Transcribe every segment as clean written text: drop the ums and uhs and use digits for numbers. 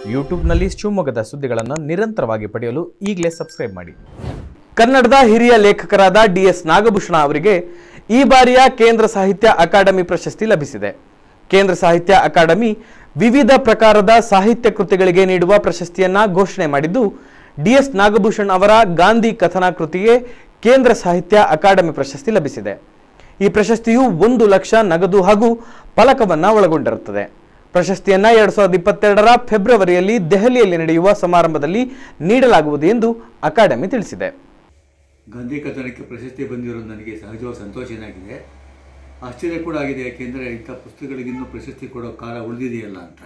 ಯೂಟ್ಯೂಬ್ನಲ್ಲಿ ಶಿವಮೊಗ್ಗದ ಸುದ್ದಿಗಳನ್ನು ನಿರಂತರವಾಗಿ ಪಡೆಯಲು ಈಗಲೇ ಸಬ್ಸ್ಕ್ರೈಬ್ ಮಾಡಿ. ಕನ್ನಡದ ಹಿರಿಯ ಲೇಖಕರಾದ ಡಿ.ಎಸ್. ನಾಗಭೂಷಣ ಅವರಿಗೆ ಈ ಬಾರಿಯ ಕೇಂದ್ರ ಸಾಹಿತ್ಯ ಅಕಾಡೆಮಿ ಪ್ರಶಸ್ತಿ ಲಭಿಸಿದೆ. ಕೇಂದ್ರ ಸಾಹಿತ್ಯ ಅಕಾಡೆಮಿ ವಿವಿಧ ಪ್ರಕಾರದ ಸಾಹಿತ್ಯ ಕೃತಿಗಳಿಗೆ ನೀಡುವ ಪ್ರಶಸ್ತಿಯನ್ನ ಘೋಷಣೆ ಮಾಡಿದ್ದು, ಡಿ.ಎಸ್. ನಾಗಭೂಷಣ್ ಅವರ ಗಾಂಧಿ ಕಥನ ಕೃತಿಗೆ ಕೇಂದ್ರ ಸಾಹಿತ್ಯ ಅಕಾಡೆಮಿ ಪ್ರಶಸ್ತಿ ಲಭಿಸಿದೆ. ಈ ಪ್ರಶಸ್ತಿಯು 1 ಲಕ್ಷ ನಗದು ಹಾಗೂ ಫಲಕವನ್ನ ಒಳಗೊಂಡಿರುತ್ತದೆ. ಪ್ರಶಸ್ತಿಯನ್ನ 2022ರ ಫೆಬ್ರವರಿಯಲ್ಲಿ ದೆಹಲಿಯಲ್ಲಿ ನಡೆಯುವ ಸಮಾರಂಭದಲ್ಲಿ ನೀಡಲಾಗುವುದು ಎಂದು ಅಕಾಡೆಮಿ ತಿಳಿಸಿದೆ. ಗಾಂಧಿ ಕಥನಕ್ಕೆ ಪ್ರಶಸ್ತಿ ಬಂದಿರೋದು ನನಗೆ ಸಹಜವಾಗಿ ಸಂತೋಷನಾಗಿದೆ. ಆಶ್ಚರ್ಯ ಕೂಡ ಆಗಿದೆ, ಯಾಕೆಂದರೆ ಇಂಥ ಪುಸ್ತಕಗಳಿಗಿನ್ನೂ ಪ್ರಶಸ್ತಿ ಕೊಡೋ ಕಾಲ ಉಳಿದಿದೆಯಲ್ಲ ಅಂತ.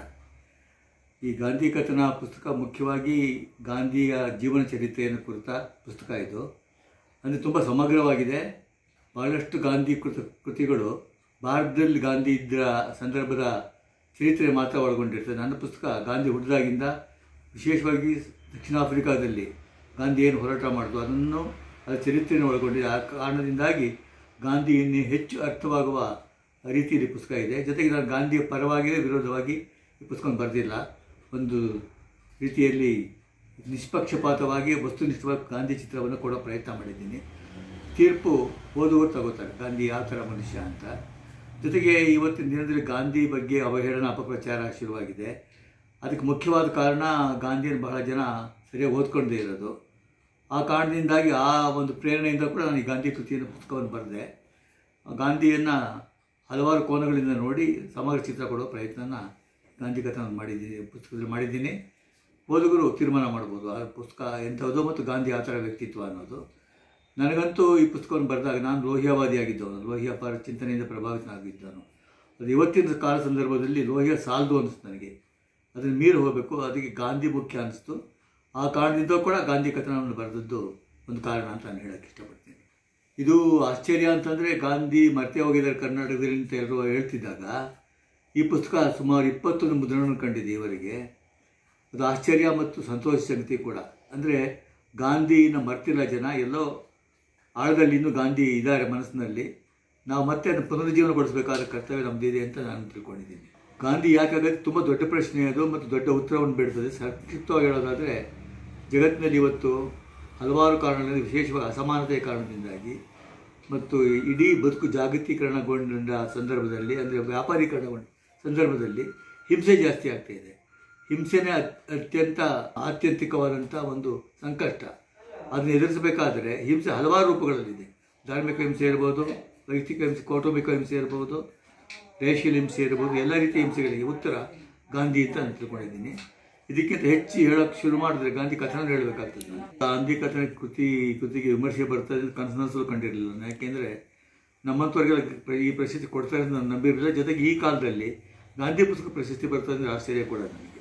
ಈ ಗಾಂಧಿ ಕಥನ ಪುಸ್ತಕ ಮುಖ್ಯವಾಗಿ ಗಾಂಧಿಯ ಜೀವನ ಚರಿತ್ರೆಯನ್ನು ಕುರಿತ ಪುಸ್ತಕ ಇದು. ಅಂದರೆ ತುಂಬ ಸಮಗ್ರವಾಗಿದೆ. ಬಹಳಷ್ಟು ಗಾಂಧಿ ಕೃತಿಗಳು ಭಾರತದಲ್ಲಿ ಗಾಂಧಿ ಇದ್ದ ಸಂದರ್ಭದ ಚರಿತ್ರೆ ಮಾತ್ರ ಒಳಗೊಂಡಿರ್ತದೆ. ನನ್ನ ಪುಸ್ತಕ ಗಾಂಧಿ ಹುಟ್ಟಿದಾಗಿಂದ, ವಿಶೇಷವಾಗಿ ದಕ್ಷಿಣ ಆಫ್ರಿಕಾದಲ್ಲಿ ಗಾಂಧಿ ಏನು ಹೋರಾಟ ಮಾಡಿದ್ರು ಅದನ್ನು, ಅದರ ಚರಿತ್ರೆಯನ್ನು ಒಳಗೊಂಡಿದೆ. ಆ ಕಾರಣದಿಂದಾಗಿ ಗಾಂಧಿ ಇನ್ನೂ ಹೆಚ್ಚು ಅರ್ಥವಾಗುವ ರೀತಿಯಲ್ಲಿ ಪುಸ್ತಕ ಇದೆ. ಜೊತೆಗೆ ನಾನು ಗಾಂಧಿಯ ಪರವಾಗಿಯೇ ವಿರೋಧವಾಗಿ ಈ ಪುಸ್ತಕ ಬರೆದಿಲ್ಲ. ಒಂದು ರೀತಿಯಲ್ಲಿ ನಿಷ್ಪಕ್ಷಪಾತವಾಗಿ ವಸ್ತುನಿಷ್ಠವಾಗಿ ಗಾಂಧಿ ಚಿತ್ರವನ್ನು ಕೊಡೋ ಪ್ರಯತ್ನ ಮಾಡಿದ್ದೀನಿ. ತೀರ್ಪು ಓದುವರು ತಗೋತಾರೆ ಗಾಂಧಿ ಯಾವ ಥರ ಮನುಷ್ಯ ಅಂತ. ಜೊತೆಗೆ ಇವತ್ತಿನ ದಿನದಲ್ಲಿ ಗಾಂಧಿ ಬಗ್ಗೆ ಅವಹೇಳನ ಅಪಪ್ರಚಾರ ಶುರುವಾಗಿದೆ. ಅದಕ್ಕೆ ಮುಖ್ಯವಾದ ಕಾರಣ ಗಾಂಧಿಯನ್ನು ಬಹಳ ಜನ ಸರಿಯಾಗಿ ಓದ್ಕೊಂಡೇ ಇರೋದು. ಆ ಕಾರಣದಿಂದಾಗಿ ಆ ಒಂದು ಪ್ರೇರಣೆಯಿಂದ ಕೂಡ ನಾನು ಈ ಗಾಂಧಿ ಕೃತಿಯನ್ನು ಪುಸ್ತಕವನ್ನು ಬರೆದೆ. ಗಾಂಧಿಯನ್ನು ಹಲವಾರು ಕೋನಗಳಿಂದ ನೋಡಿ ಸಮಗ್ರ ಚಿತ್ರ ಕೊಡೋ ಪ್ರಯತ್ನನ ಗಾಂಧಿ ಕಥನ ಪುಸ್ತಕದಲ್ಲಿ ಮಾಡಿದ್ದೀನಿ. ಓದುಗರು ತೀರ್ಮಾನ ಮಾಡ್ಬೋದು ಆ ಪುಸ್ತಕ ಎಂಥದ್ದು ಮತ್ತು ಗಾಂಧಿ ಆ ಥರ ವ್ಯಕ್ತಿತ್ವ ಅನ್ನೋದು. ನನಗಂತೂ ಈ ಪುಸ್ತಕವನ್ನು ಬರೆದಾಗ ನಾನು ಲೋಹಿಯಾವಾದಿಯಾಗಿದ್ದವನು, ಲೋಹಿಯ ಪರ ಚಿಂತನೆಯಿಂದ ಪ್ರಭಾವಿತನಾಗಿದ್ದವನು. ಅದು ಇವತ್ತಿನ ಕಾಲ ಸಂದರ್ಭದಲ್ಲಿ ಲೋಹಿಯ ಸಾಲದು ಅನ್ನಿಸ್ತು ನನಗೆ. ಅದನ್ನು ಮೀರಿ ಹೋಗಬೇಕು, ಅದಕ್ಕೆ ಗಾಂಧಿ ಮುಖ್ಯ ಅನ್ನಿಸ್ತು. ಆ ಕಾರಣದಿಂದ ಕೂಡ ಗಾಂಧಿ ಕಥನವನ್ನು ಬರೆದದ್ದು ಒಂದು ಕಾರಣ ಅಂತ ನಾನು ಹೇಳೋಕ್ಕೆ ಇಷ್ಟಪಡ್ತೀನಿ. ಇದು ಆಶ್ಚರ್ಯ ಅಂತಂದರೆ, ಗಾಂಧಿ ಮರ್ತೇ ಹೋಗಿದ್ದಾರೆ ಕರ್ನಾಟಕದಲ್ಲಿ ಅಂತ ಎಲ್ಲರೂ ಹೇಳ್ತಿದ್ದಾಗ ಈ ಪುಸ್ತಕ ಸುಮಾರು 21 ಮುದ್ರಣವನ್ನು ಕಂಡಿದೆ ಇವರಿಗೆ. ಅದು ಆಶ್ಚರ್ಯ ಮತ್ತು ಸಂತೋಷ ಸಂಗತಿ ಕೂಡ. ಅಂದರೆ ಗಾಂಧಿನ ಮರ್ತಿಲ್ಲ ಜನ, ಎಲ್ಲೋ ಆಳದಲ್ಲಿ ಇನ್ನೂ ಗಾಂಧಿ ಇದ್ದಾರೆ ಮನಸ್ಸಿನಲ್ಲಿ. ನಾವು ಮತ್ತೆ ಅದನ್ನು ಪುನರುಜ್ಜೀವನಗೊಳಿಸಬೇಕಾದ ಕರ್ತವ್ಯ ನಮ್ಮದಿದೆ ಅಂತ ನಾನು ತಿಳ್ಕೊಂಡಿದ್ದೀನಿ. ಗಾಂಧಿ ಯಾಕಾಗತ್ತೆ ತುಂಬ ದೊಡ್ಡ ಪ್ರಶ್ನೆ ಅದು ಮತ್ತು ದೊಡ್ಡ ಉತ್ತರವನ್ನು ಬೇಡ್ತದೆ. ಸಂಕ್ಷಿಪ್ತವಾಗಿ ಹೇಳೋದಾದರೆ, ಜಗತ್ತಿನಲ್ಲಿ ಇವತ್ತು ಹಲವಾರು ಕಾರಣಗಳಿಂದ, ವಿಶೇಷವಾಗಿ ಅಸಮಾನತೆಯ ಕಾರಣದಿಂದಾಗಿ ಮತ್ತು ಇಡೀ ಬದುಕು ಜಾಗತೀಕರಣಗೊಂಡ ಸಂದರ್ಭದಲ್ಲಿ, ಅಂದರೆ ವ್ಯಾಪಾರೀಕರಣಗೊಂಡ ಸಂದರ್ಭದಲ್ಲಿ ಹಿಂಸೆ ಜಾಸ್ತಿ ಆಗ್ತಾಯಿದೆ. ಹಿಂಸೆನೇ ಅತ್ಯಂತ ಆತ್ಯಂತಿಕವಾದಂಥ ಒಂದು ಸಂಕಷ್ಟ. ಅದನ್ನು ಎದುರಿಸಬೇಕಾದರೆ ಹಿಂಸೆ ಹಲವಾರು ರೂಪಗಳಲ್ಲಿದೆ. ಧಾರ್ಮಿಕ ಹಿಂಸೆ ಇರ್ಬೋದು, ವೈಯಕ್ತಿಕ ಹಿಂಸೆ, ಕೌಟುಂಬಿಕ ಹಿಂಸೆ ಇರ್ಬೋದು, ರೇಷಿಯಲ್ ಹಿಂಸೆ ಇರ್ಬೋದು, ಎಲ್ಲ ರೀತಿಯ ಹಿಂಸೆಗಳಿಗೆ ಉತ್ತರ ಗಾಂಧಿ ಅಂತ ನಾನು ತಿಳ್ಕೊಂಡಿದ್ದೀನಿ. ಇದಕ್ಕಿಂತ ಹೆಚ್ಚು ಹೇಳೋಕ್ಕೆ ಶುರು ಮಾಡಿದ್ರೆ ಗಾಂಧಿ ಕಥನ ಹೇಳಬೇಕಾಗ್ತದೆ. ನಾನು ಗಾಂಧಿ ಕಥನ ಕೃತಿಗೆ ವಿಮರ್ಶೆ ಬರ್ತದೆ ಕನಸು ಕಂಡಿರಲಿಲ್ಲ. ಯಾಕೆಂದರೆ ನಮ್ಮಂಥವ್ರಿಗೆಲ್ಲ ಈ ಪ್ರಶಸ್ತಿ ಕೊಡ್ತಾರೆ ಅಂತ ನಾನು ನಂಬಿರಲಿಲ್ಲ. ಜೊತೆಗೆ ಈ ಕಾಲದಲ್ಲಿ ಗಾಂಧಿ ಪುಸ್ತಕ ಪ್ರಶಸ್ತಿ ಬರ್ತದೆ ಅಂದರೆ ಆಶ್ಚರ್ಯ ಕೂಡ ನನಗೆ.